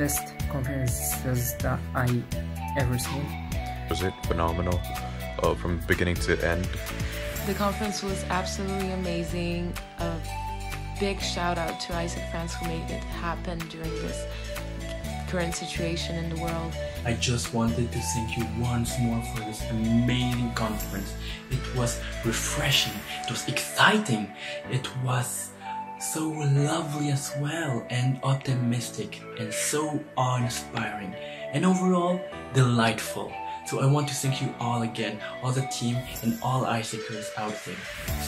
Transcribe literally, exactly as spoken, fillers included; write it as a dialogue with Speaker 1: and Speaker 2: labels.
Speaker 1: best conferences that I ever seen.
Speaker 2: Was it phenomenal uh, from beginning to end?
Speaker 3: The conference was absolutely amazing. A big shout out to Isaac fans who made it happen during this current situation in the world.
Speaker 4: I just wanted to thank you once more for this amazing conference. It was refreshing, it was exciting, it was so lovely as well, and optimistic, and so awe-inspiring, and overall delightful. So I want to thank you all again, all the team and all Isaacers out there.